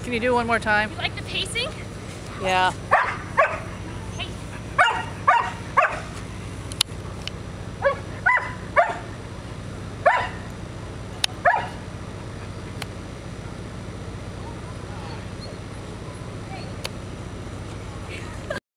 Can you do one more time? You like the pacing? Yeah.